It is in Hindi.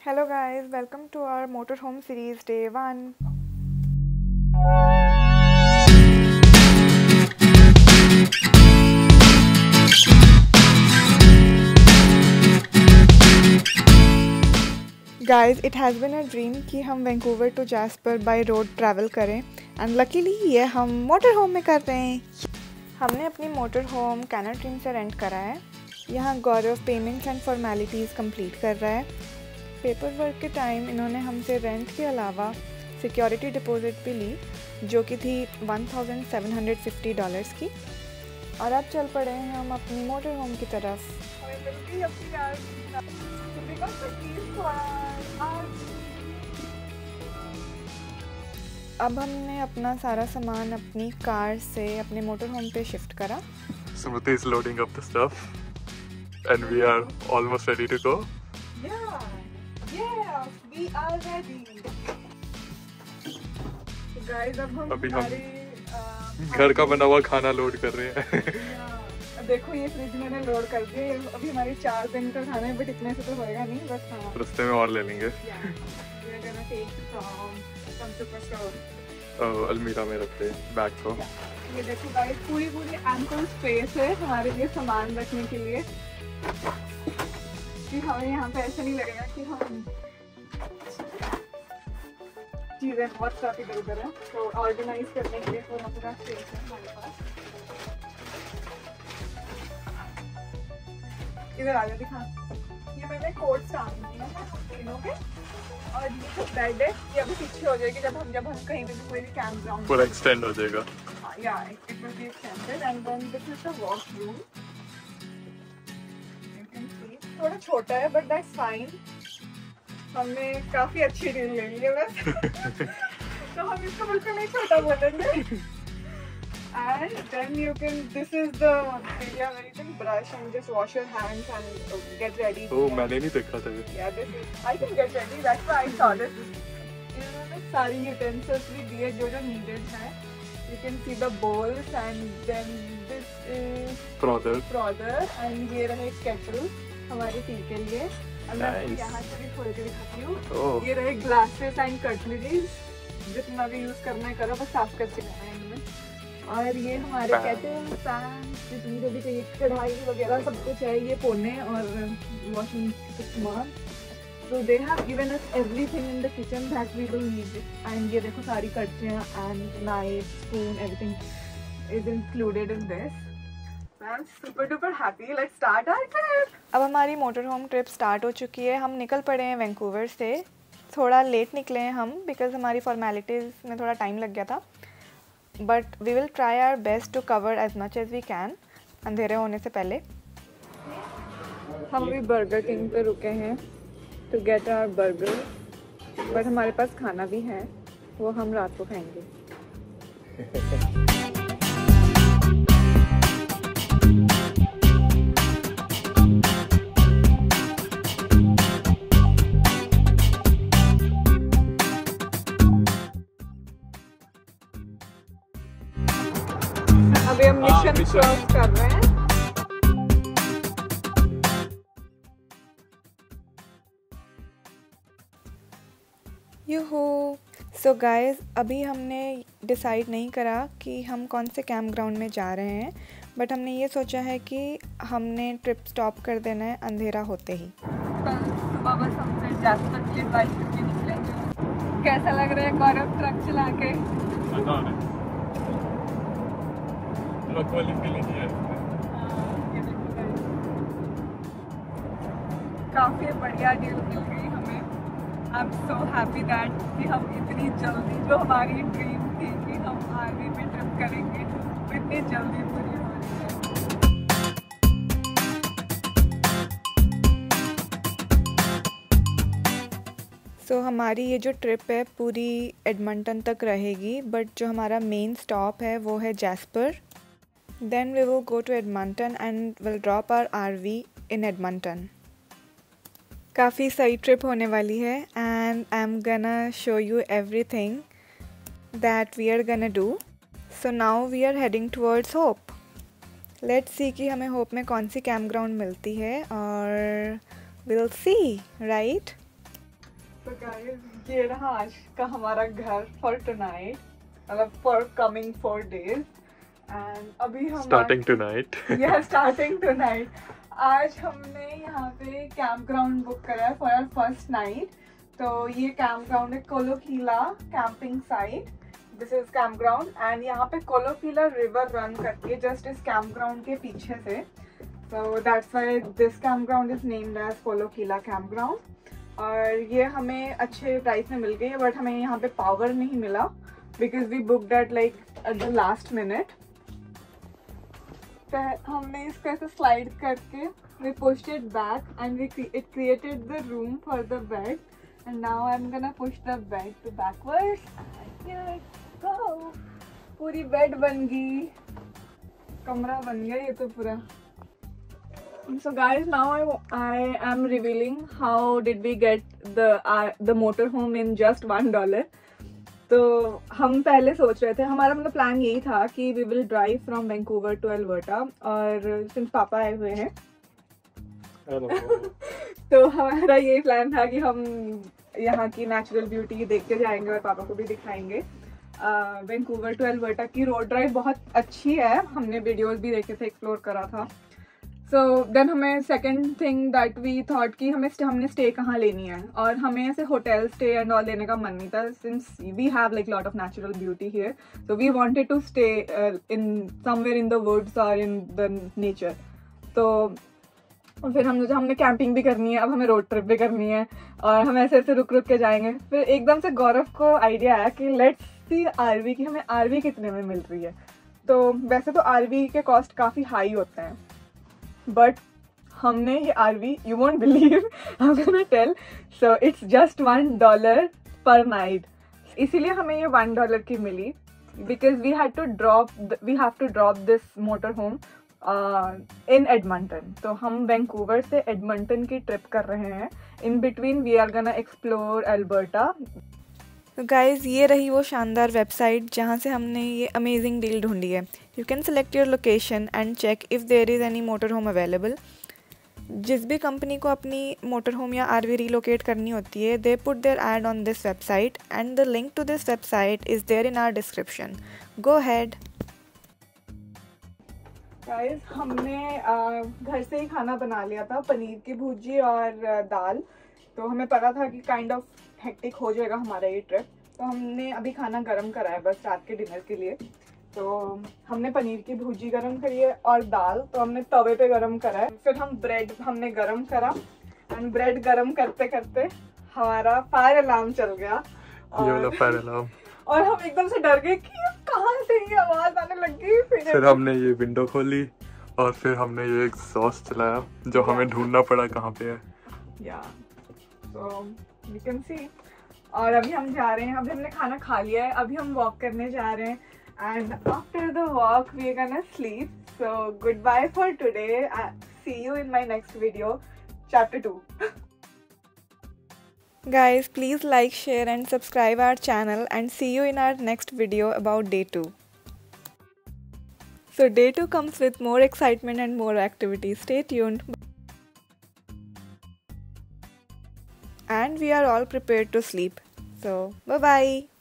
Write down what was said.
Hello guys, welcome to our motorhome series day 1. Guys, it has been a dream कि हम Vancouver to Jasper by road travel करें एंड लकीली ये हम मोटर होम में कर रहे हैं। हमने अपनी मोटर होम कैनल ड्रीम से रेंट करा है। यहाँ Gaurav payments and formalities complete कर रहा है। पेपर वर्क के टाइम इन्होंने हमसे रेंट के अलावा सिक्योरिटी डिपॉजिट भी ली जो कि थी $1,750 की। और अब चल पड़े हैं हम अपनी मोटर होम की तरफ। अब हमने अपना सारा सामान अपनी कार से अपने मोटर होम पे शिफ्ट करा। Smriti is loading up the stuff and we are almost ready to go. Yeah, we are ready. Guys, अब हम घर का बना हुआ खाना लोड कर रहे हैं। देखो ये फ्रिज मैंने लोड कर दिया। अभी हमारी 4 दिन का खाना है बट इतने से तो होएगा नहीं, बस हाँ रास्ते में और ले लेंगे। अलमीरा में रखते हैं बैग को। ये देखो गाइस पूरी एम्पल स्पेस है हमारे लिए सामान रखने के लिए कि हमें यहाँ पे ऐसा नहीं लगेगा कि हम चीज़ें बहुत काफ़ी इधर है। तो ऑर्गेनाइज करने के लिए पूरा स्पेस है हमारे पास। इधर आगे दिखा, ये मैंने कोट टांग दिया है तीनों के और ये जो बेड है ये अभी पीछे हो जाएगी जब हम कहीं पे भी कोई कैंप ग्राउंड पूरा एक्सटेंड हो जाएगा। या it will be extended and then this is the washroom. You can see थोड़ा छोटा है बट दैट्स फाइन। हमने काफी अच्छी डील ले ली है बस। तो हम इसको बिल्कुल नहीं छोटा बोलेंगे। And then you can, this is the area where you can brush and just wash your hands and get ready. Oh, मैंने नहीं देखा था। Yeah, this is, I can get ready, that's why I saw this. इन्होंने सारी utensils भी दिए जो needed है। You can see the bowls and then this is frother and ये रहे kettle हमारे टी के लिए। मैं यहाँ से भी खोल के दिखाती हूँ। ये रहे glasses and cutleries, जितना भी यूज करना है करो बस साफ करके लेना है इनमें। और ये हमारे कहते हैं पैन जितनी जो भी चाहिए कढ़ाई वगैरह सब कुछ है, ये पोने और वॉशिंग सामान। तो they have given us everything in the kitchen that we will need. And ये देखो सारी कड़छियाँ and knife spoon everything is included in this. I am super duper happy. Let's start our trip. अब हमारी मोटर होम ट्रिप स्टार्ट हो चुकी है। हम निकल पड़े हैं वैंकूवर से। थोड़ा लेट निकले हैं हम बिकॉज हमारी फॉर्मेलिटीज़ में थोड़ा टाइम लग गया था, but we will try our best to cover as much as we can अंधेरे होने से पहले। हम भी बर्गर किंग पे रुके हैं to get our burger, but हमारे पास खाना भी है, वो हम रात को खाएंगे। अभी हम मिशन क्रॉस कर रहे हैं। यूहू। सो गाइस अभी हमने डिसाइड नहीं करा कि हम कौन से कैंप ग्राउंड में जा रहे हैं, बट हमने ये सोचा है कि हमने ट्रिप स्टॉप कर देना है अंधेरा होते ही। सुबह बस हमसे जैस्पर के लिए बाइक करके निकलेंगे। कैसा लग रहा है गौरव ट्रक चला के? काफी बढ़िया डील मिल गई हमें। I am so happy that कि हम इतनी जल्दी, जो हमारी ड्रीम थी कि हम आगे भी ट्रिप करेंगे, इतनी जल्दी पूरी हो रही है। सो हमारी ये जो ट्रिप है पूरी एडमंटन तक रहेगी, बट जो हमारा मेन स्टॉप है वो है Jasper. Then we will go to Edmonton and we'll drop our RV in Edmonton. काफ़ी सही ट्रिप होने वाली है and I'm gonna show you everything that we are gonna do. So now we are heading towards Hope. Let's see कि हमें होप में कौन सी कैंप ग्राउंड मिलती है और we'll see, right? तो गाइस ये रहा आज का हमारा घर फॉर टुनाइट, मतलब फॉर कमिंग 4 days। एंड अभी हम स्टार्टिंग टुनाइट। Starting tonight. आज हमने यहाँ पे कैंप ग्राउंड बुक करा है फॉर आवर फर्स्ट नाइट। तो ये कैंप ग्राउंड है कोलोकीला camping site. This is camp ground and यहाँ पे कोलोकीला रिवर रन करती है जस्ट इस कैंप ग्राउंड के पीछे से। So that's why this camp ground is named as कोलोकीला कैंप ग्राउंड। और ये हमें अच्छे प्राइस में मिल गई है, बट हमें यहाँ पे पावर नहीं मिला because we book that like at the last minute. हमने इसको ऐसे स्लाइड करके we pushed it back and it created the room for the bed, and now I'm gonna push the bed to backwards and here it go। पूरी बेड बन गई, कमरा बन गया ये तो पूरा। So guys, now I am revealing how did we get the motorhome in just $1। तो हम पहले सोच रहे थे, हमारा मतलब प्लान यही था कि we will drive from Vancouver to Alberta, और सिंस पापा आए हुए हैं तो हमारा यही प्लान था कि हम यहाँ की नेचुरल ब्यूटी देख के जाएंगे और पापा को भी दिखाएंगे। वैंकूवर टू एल्बर्टा की रोड ड्राइव बहुत अच्छी है, हमने वीडियोस भी देखे थे, एक्सप्लोर करा था। सो देन हमें second thing that we thought कि हमने स्टे कहाँ लेनी है, और हमें ऐसे होटल स्टे एंड ऑल लेने का मन नहीं था since we have like lot of natural beauty here. So we wanted to stay in somewhere in the woods और इन द नेचर। तो फिर हमने कैंपिंग भी करनी है, अब हमें रोड ट्रिप भी करनी है और हम ऐसे ऐसे रुक रुक के जाएंगे। फिर एकदम से गौरव को आइडिया आया कि लेट्स सी आरवी की हमें आरवी कितने में मिल रही है। तो वैसे तो आरवी के कॉस्ट काफ़ी हाई होते हैं, बट हमने ये RV, you won't believe, I am gonna tell, so it's just $1 per night. इसीलिए हमें ये $1 की मिली because we have to drop this motor home in Edmonton. तो हम वैंकूवर से एडमंटन की ट्रिप कर रहे हैं। In between we are gonna explore Alberta. तो गाइज़ ये रही वो शानदार वेबसाइट जहाँ से हमने ये अमेजिंग डील ढूंढी है। You can select your location and check if there is any motor home available. जिस भी कंपनी को अपनी मोटर होम या आरवी रिलोकेट करनी होती है, they put their ad on this website and the link to this website is there in our description. Go ahead. Guys हमने घर से ही खाना बना लिया था, पनीर की भुर्जी और दाल। तो हमें पता था कि काइंड ऑफ हेक्टिक हो जाएगा हमारा ये ट्रिप, तो हमने अभी खाना गरम करा है बस रात के डिनर के लिए। तो हमने पनीर की भुर्जी गरम करी है और दाल तो हमने तवे पे गरम करा है। फिर हम ब्रेड हमने गरम करा एंड ब्रेड गरम करते करते हमारा फायर अलार्म चल गया और हम एकदम से डर गए कि कहाँ से ये आवाज आने लग गई। फिर हमने ये विंडो खोली और फिर हमने ये एग्जॉस्ट चलाया जो हमें ढूंढना पड़ा कहाँ पे है। So you can see। और अभी हम जा रहे हैं, अभी हमने खाना खा लिया है, अभी हम वॉक करने जा रहे हैं and after the walk we are gonna sleep. So good bye for today, see you in my next video, chapter 2। Guys, please like, share and subscribe our channel and see you in our next video about day 2. So day 2 comes with more excitement and more activities. Stay tuned. And we are all prepared to sleep. So bye bye.